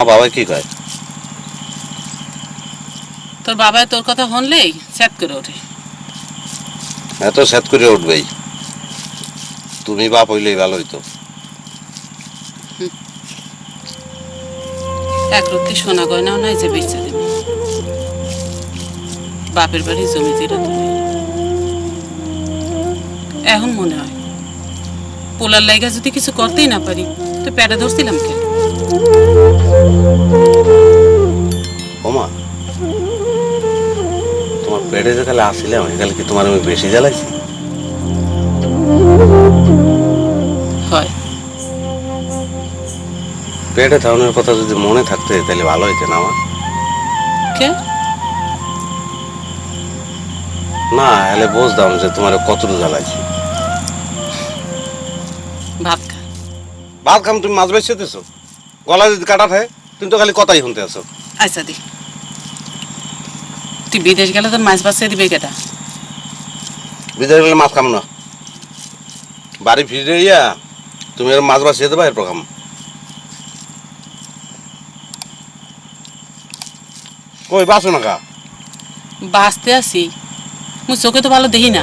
বাবা কি কয়? তোর বাবা তোর কথা শুনলেই স্যাট করে ওঠে। এত স্যাট করে উঠবেই, তুমি বাপ হইলেই ভালো হইতো। এক রত্তি সোনা গয়নাও নাই যে বেচে দেব। বাপের বাড়ি জমি জিরা তুমি। এখন মনে হয় পোলার লাইগা যদি কিছু করতেই না পারি তো পেটে ধরছিলাম কেন? ওমা, তোমার পেটে যে কালে আসছিলাম একালে কি তোমার আমি বেশি জ্বালাইছি? হয় পেটে থাউনের কথা যদি মনে থাকতে তাহলে ভালো হইতো না আমার? কে না এলে বুঝতাম যে তোমার কতটুকু জ্বালাইছি। ভাত খা। ভাত খাম, তুমি মাছ বেছে দিছো, গলা যদি কাটা থাকে তুমি তো খালি কথাই শুনতে আছো। আচ্ছা দি, তুই বিদেশ গেলে তোর মাছ বাঁচিয়ে দিবে কেটা? বিদেশ গেলে মাছ খাম না, বাড়ি ফিরে ইয়া তুমি মাছ বাঁচিয়ে দেবা, এরপর খাম। কই বাঁচো না কা? বাঁচতে আসি, মুই চোখে তো ভালো দেখি না।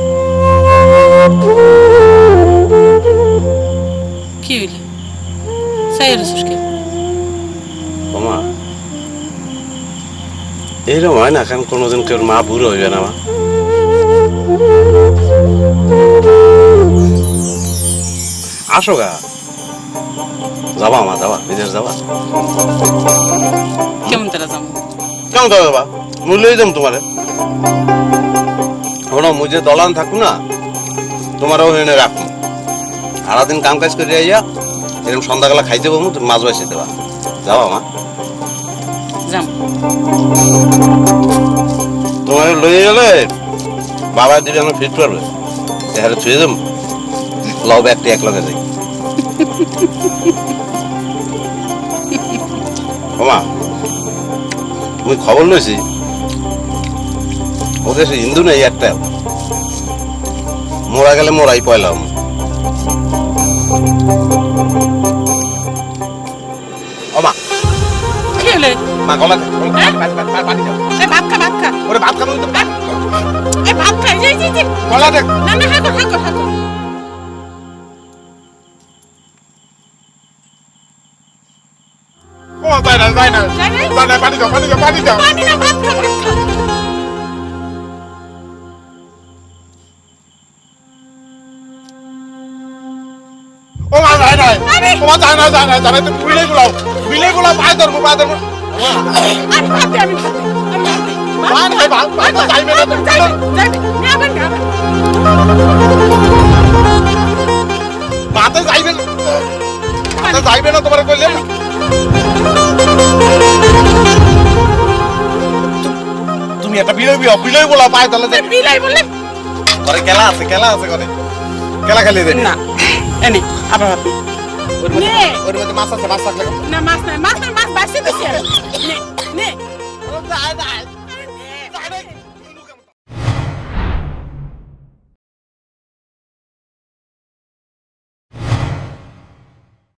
কি হইলে চাই রসুসকে? ওমা, এইরকম হয় না কারণ কোনোদিন কেউ মা বুড়ো হইবে না মা? আসো গা, যাবা মা, যাবা বিদেশ যাবা? কেমন তারা যাবো? কেমন যাবা? মূল্যই দাম তোমারে শোনো, মুই যে দলান থাকু না তোমারও এনে রাখুন, সারাদিন কাম কাজ করে আইয়া এরকম সন্ধ্যাবেলা খাইতে পাবো, তুমি মাছ বাঁচিয়ে দেবা। যাবা মা? যাম। তোমার লইয়ে গেলে বাবা দিদি আমার ফিট করবে, এখানে ছুঁয়ে যাম, লও ব্যাগটি এক লগে যাই। ওমা, মুই খবর লইছি ও দেশে হিন্দু নেই একটা, মোরা গেলে মোরাই পয়লাম। ওমা কি হলে? মা গলা পানি দাও। ভাত খা, ভাত খা। ওরে ভাত খাবো তো, ভাত খাই যাই যাই। গলা দেখ। না না, হাঁকো হাঁকো হাঁকো। ও তাই না, তাই না, পানি দাও, পানি দাও, পানি দাও। পানি না, ভাত খা, ভাত খা। ও মা যায় না, ও মা যায় না, যায় না, যায় না, তুমি বিলে গুলাও পায়ে ধরবো, পায়ে ধরবো। আমি ভাত দে, আমি ভাত দে, আমি ভাত দে। ভাত খাই, ভাত যাইবে না, তুমি যাইবে, যাইবে। নেবেন, নেবেন। ভাতে যাইবে না, ভাতে যাইবে না তোমার কইলাম না। তুমি একটা বিলই বলা পায়ে তাহলে বিলাই বললে? ঘরে খেলা আছে, খেলা আছে ঘরে, খেলা খেলে দে না এনে আবার ভাত ওর মধ্যে মাছ আছে, মাছ থাকলে না, মাছ নাই, মাছ নাই, মাছ বাঁচিয়ে দিছি আমি। নে।